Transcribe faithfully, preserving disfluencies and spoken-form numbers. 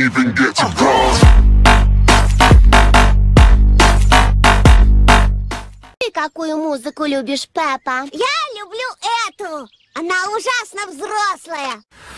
even get to cross. Ты какую музыку любишь, Пеппа? Я люблю эту. Она ужасно взрослая.